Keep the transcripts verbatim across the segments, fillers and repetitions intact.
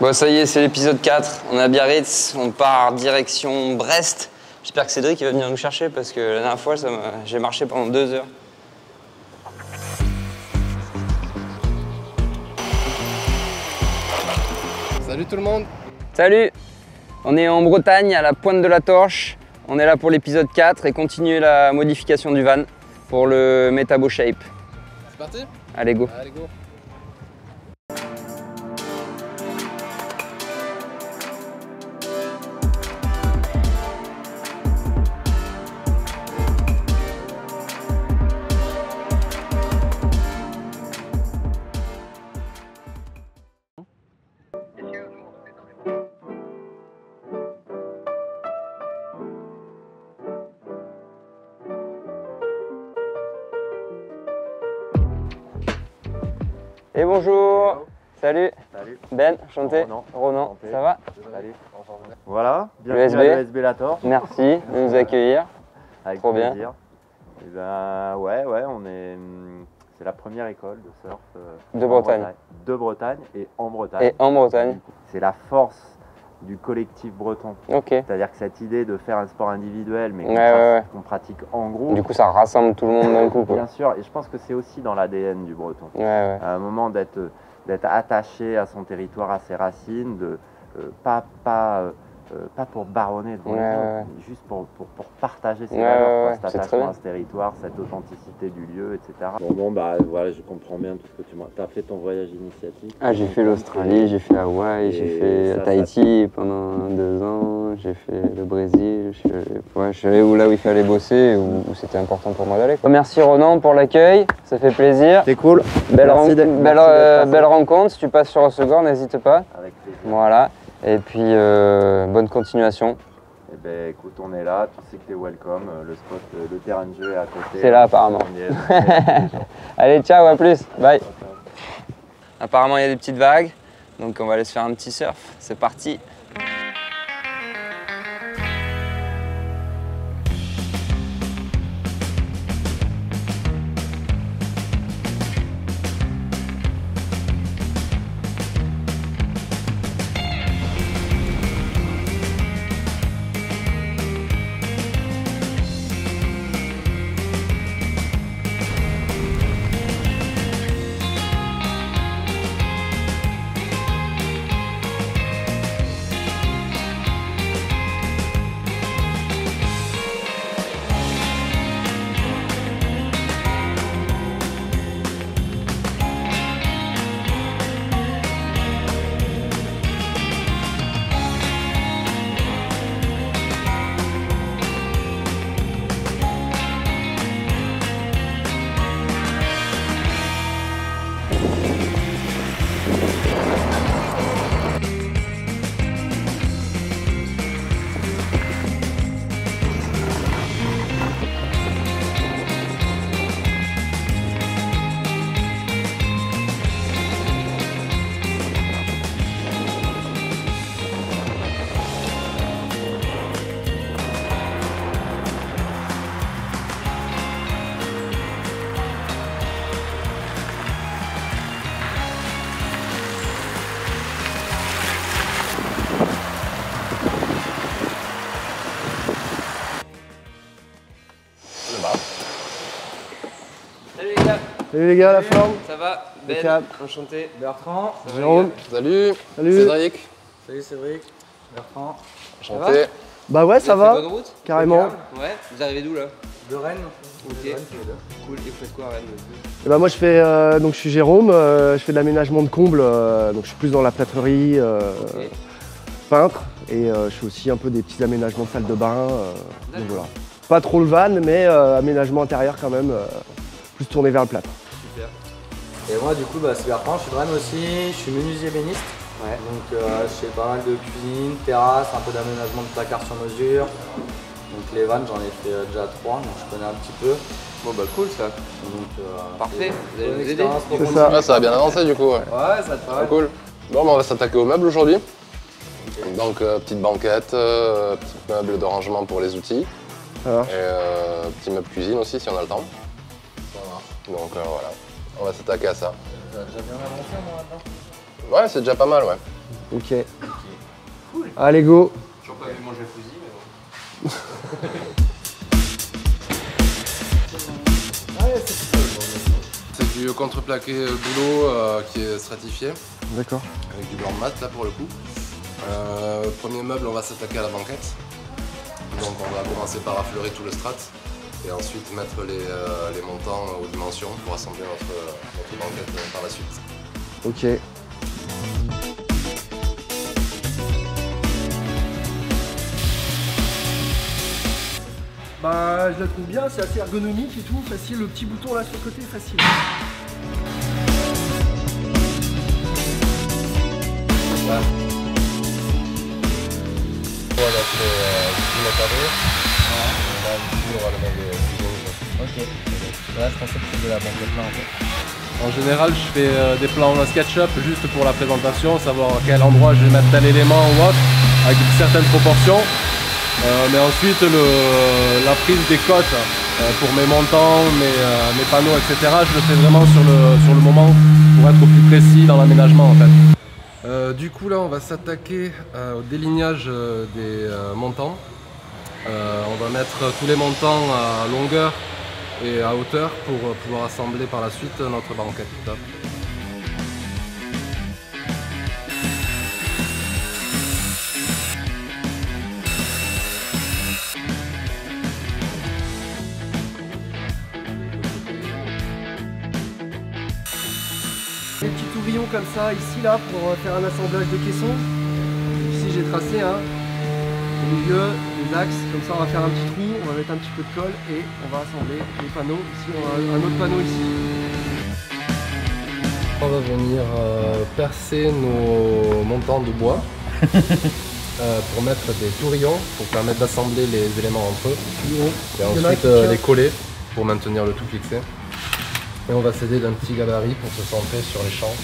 Bon, ça y est, c'est l'épisode quatre. On est à Biarritz, on part direction Brest. J'espère que Cédric il va venir nous chercher parce que la dernière fois, j'ai marché pendant deux heures. Salut tout le monde. Salut. On est en Bretagne, à la pointe de la Torche. On est là pour l'épisode quatre et continuer la modification du van pour le Metabo Shape. C'est parti? Allez, go. Allez, go. Et bonjour. Salut. Salut. Ben, enchanté. Ronan. Ronan, Enchanté. ça va? Salut. Voilà, U S bienvenue B. à l'U S B La Torche. Merci de nous accueillir. Avec Trop bien. plaisir. Et ben ouais, ouais, on est. C'est la première école de surf euh, De en Bretagne. De Bretagne et en Bretagne. Et en Bretagne. C'est la force du collectif breton. Ok. C'est-à-dire que cette idée de faire un sport individuel, mais qu'on Ouais, pra- ouais, ouais. qu'on pratique en groupe. Du coup, ça rassemble tout le monde d'un coup, quoi. Bien sûr, et je pense que c'est aussi dans l'A D N du breton. Ouais, ouais. À un moment d'être d'être attaché à son territoire, à ses racines, de euh, pas pas euh, euh, pas pour baronner devant Ouais, les autres, ouais. mais juste pour, pour, pour partager ses Ouais, valeurs, ouais, quoi, ouais, cet c'est très attachement bien. à ce territoire, cette authenticité du lieu, et cetera. Bon, bon bah voilà, je comprends bien tout ce que tu m'as. T'as fait ton voyage initiatique. Ah, j'ai fait l'Australie, j'ai fait Hawaï, Et j'ai fait ça, Tahiti pendant deux ans, j'ai fait le Brésil, je suis allé, ouais, je suis allé où, là où il fallait bosser, où, où c'était important pour moi d'aller. Oh, merci Ronan pour l'accueil, ça fait plaisir. C'est cool. Belle, Merci ren- d'être- belle, merci euh, d'être passé. belle rencontre, si tu passes sur Osegor, n'hésite pas. Avec plaisir. Voilà, et puis euh, bonne continuation. Eh ben écoute, on est là, tu sais que t'es welcome. euh, Le spot, euh, le terrain de jeu est à côté. C'est là, apparemment. On y est, on y est tous les jours. Allez, ciao, à plus, bye. Apparemment, il y a des petites vagues, donc on va aller se faire un petit surf. C'est parti. Salut les gars, Salut les gars, la forme. ça va? Ben, Impeccable. enchanté. Bertrand. Ça va, les Jérôme. gars? Salut. Salut. Cédric. Salut Cédric. Bertrand. Ça Enchanté. Bah ouais, Vous ça avez fait va, bonne route? carrément. Ouais, vous arrivez d'où là? De Rennes. Ok, cool. Et vous faites quoi à Rennes? Et bah moi je fais, euh, donc je suis Jérôme, euh, je fais de l'aménagement de combles, euh, donc je suis plus dans la plâtrerie, euh, Ok. peintre, et euh, je fais aussi un peu des petits aménagements de salle de bain, euh, donc voilà. Pas trop le van, mais euh, aménagement intérieur quand même, euh, plus tourné vers le plâtre. Super. Et moi du coup bah, c'est Bertrand, je suis de Rennes aussi, je suis menuisier ébéniste. Ouais. Donc euh, je fais pas mal de cuisine, terrasse, un peu d'aménagement de placard sur mesure. Donc les vannes j'en ai fait euh, déjà trois, donc je connais un petit peu. Bon bah cool ça. Donc, euh, Parfait, vous allez bonne nous aider? expérience pour C'est continuer. ça. Ah, ça a bien avancé du coup. Ouais. Ouais, ça te Ah, paraît. cool. Bon, bah, on va s'attaquer aux meubles aujourd'hui. Donc, euh, petite banquette, euh, petit meuble de rangement pour les outils. Ça marche. Et euh, petit meuble cuisine aussi si on a le temps. Ça marche. Donc euh, voilà, on va s'attaquer à ça. Ça a déjà bien avancé moi maintenant. Ouais, c'est déjà pas mal, ouais. Ok. Cool. Allez, go. Toujours pas vu manger fusil, mais bon. C'est du contreplaqué boulot euh, qui est stratifié. D'accord. Avec du blanc mat là pour le coup. Euh, premier meuble, on va s'attaquer à la banquette. Donc on va commencer par affleurer tout le strat et ensuite mettre les, euh, les montants aux dimensions pour assembler notre, notre banquette par la suite. Ok. Bah, je la trouve bien, c'est assez ergonomique et tout, facile. Le petit bouton là sur le côté, facile. Voilà. Voilà, c'est le carré. Là, ici, on va le mettre des cuisines. Ok. Là, je pensais que c'était de la banquette là en fait. En général, je fais euh, des plans en SketchUp juste pour la présentation, savoir à quel endroit je vais mettre tel élément ou autre, avec certaines proportions. Euh, mais ensuite, le, la prise des cotes euh, pour mes montants, mes, euh, mes panneaux, et cetera, je le fais vraiment sur le, sur le moment pour être au plus précis dans l'aménagement en fait. Euh, du coup là, on va s'attaquer euh, au délignage euh, des euh, montants. Euh, on va mettre tous les montants à longueur et à hauteur pour euh, pouvoir assembler par la suite notre banquette. Top. Des petits tourillons comme ça, ici, là, pour faire un assemblage de caissons. Ici, j'ai tracé, hein, au milieu, des axes. Comme ça, on va faire un petit trou, on va mettre un petit peu de colle et on va assembler les panneaux. Ici, on a un autre panneau ici. On va venir euh, percer nos montants de bois euh, pour mettre des tourillons, pour permettre d'assembler les éléments entre eux. Et ensuite euh, les coller pour maintenir le tout fixé. Et on va s'aider d'un petit gabarit pour se centrer sur les champs.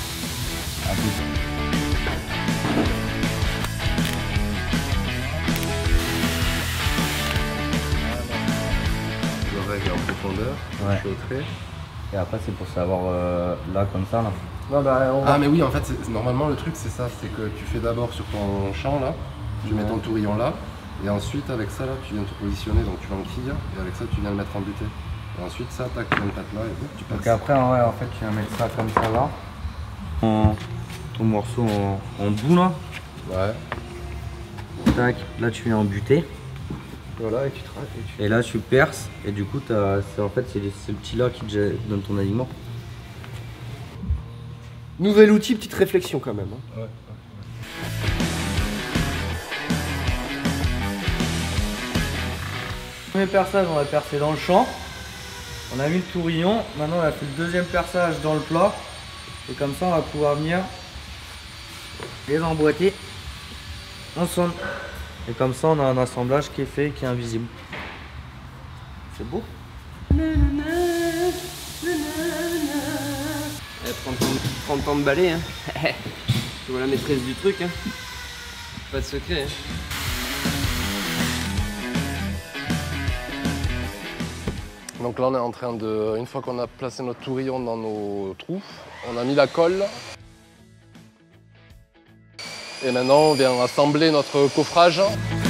Je règle en profondeur, Ouais. je fais au trait. Et après, c'est pour savoir euh, là comme ça là. Non, bah, on va... Ah mais oui, en fait, c'est- normalement le truc c'est ça, c'est que tu fais d'abord sur ton champ là, tu mets ton tourillon là, et ensuite avec ça là, tu viens te positionner, donc tu l'enquilles, et avec ça tu viens le mettre en butée. Et ensuite ça, tac, tu viens le mettre là, et hop, tu passes. Donc après, ouais, en fait, tu vas mettre ça comme ça là. En, ton morceau en, en bout là. Ouais, Tac, là tu viens en butée. voilà, et tu traces. Et tu... Et là tu perces. Et du coup, t'as- c'est en fait, c'est les- c'est le petit là qui te donne ton alignement. Nouvel outil, petite réflexion quand même. Hein. Ouais. Premier perçage, on va percer dans le champ. On a mis le tourillon. Maintenant, on a fait le deuxième perçage dans le plat. Et comme ça, on va pouvoir venir les emboîter ensemble. Et comme ça, on a un assemblage qui est fait, qui est invisible. C'est beau. trente ans de balai, hein. Tu vois la maîtresse du truc, hein. Pas de secret, hein. Donc là on est en train de, une fois qu'on a placé notre tourillon dans nos trous, on a mis la colle. Et maintenant on vient assembler notre coffrage.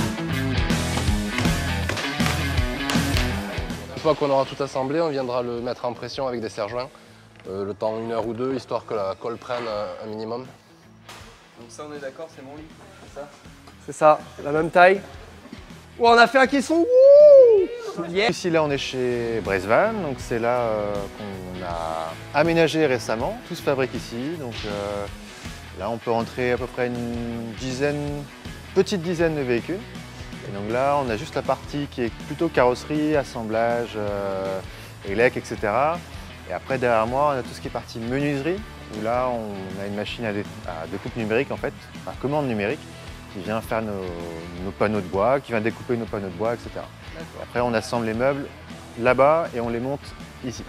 Une fois qu'on aura tout assemblé, on viendra le mettre en pression avec des serre-joints. Euh, le temps une heure ou deux, histoire que la colle prenne un, un minimum. Donc ça on est d'accord, c'est mon lit, c'est ça? C'est ça, la même taille. Oh, on a fait un caisson. Wouh, yeah. Ici, là, on est chez Bresvan, donc c'est là euh, qu'on a aménagé récemment. Tout se fabrique ici, donc euh, là, on peut rentrer à peu près une dizaine, petite dizaine de véhicules. Et donc là, on a juste la partie qui est plutôt carrosserie, assemblage, euh, élec, et cetera. Et après, derrière moi, on a tout ce qui est partie menuiserie, où là, on a une machine à, dé à découpe numérique, en fait, à commande numérique, qui vient faire nos, nos panneaux de bois, qui vient découper nos panneaux de bois, et cetera. Après, on assemble les meubles là-bas et on les monte ici.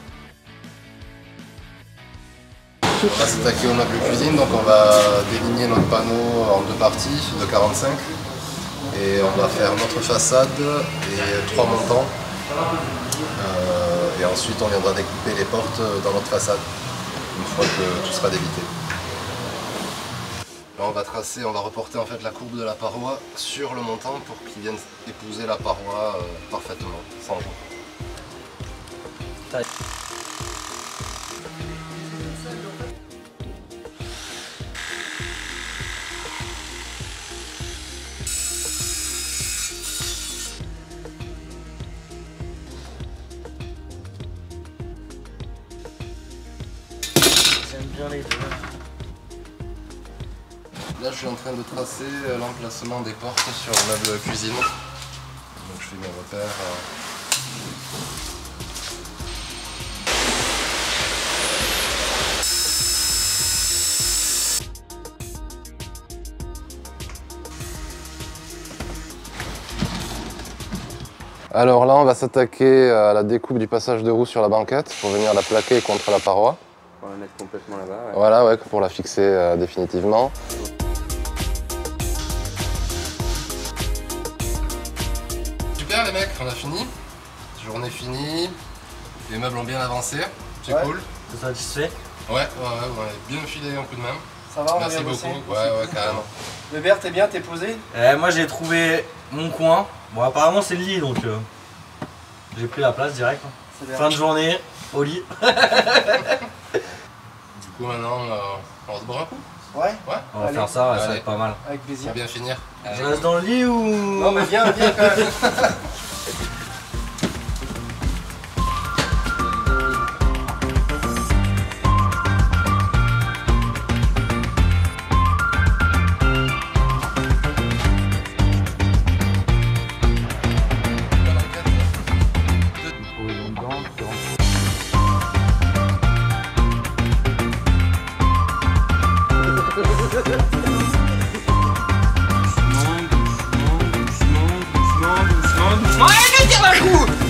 On va s'attaquer au meuble cuisine, donc on va déligner notre panneau en deux parties de quarante-cinq. Et on va faire notre façade et trois montants. Euh, et ensuite, on viendra découper les portes dans notre façade, une fois que tout sera débité. Là on va tracer, on va reporter en fait la courbe de la paroi sur le montant pour qu'il vienne épouser la paroi euh, parfaitement, sans jour. J'aime bien les deux. Là je suis en train de tracer l'emplacement des portes sur le meuble cuisine. Donc je fais mes repères. Alors là on va s'attaquer à la découpe du passage de roue sur la banquette pour venir la plaquer contre la paroi. Pour la mettre complètement là-bas. Ouais. Voilà, ouais, pour la fixer euh, définitivement. Super les mecs, on a fini. Journée finie. Les meubles ont bien avancé. C'est Ouais. cool. T'es satisfait? Ouais, ouais, ouais, on a bien filé un coup de main. Ça va, on a Merci bien beaucoup. bossé. Ouais, ouais, carrément. Weber, t'es bien, t'es posé? Eh, moi j'ai trouvé mon coin. Bon, apparemment c'est le lit donc euh, j'ai pris la place direct. hein. C'est bien. Fin de journée, au lit. Du coup maintenant, euh, on se boit un coup. Ouais, Ouais, On va Allez. faire ça, ouais, ça va Allez. être pas mal. avec on plaisir. va bien finir. Je reste dans le lit ou. Non mais viens, viens quand même. Doucement, doucement, doucement, doucement. Allez, tire la roue.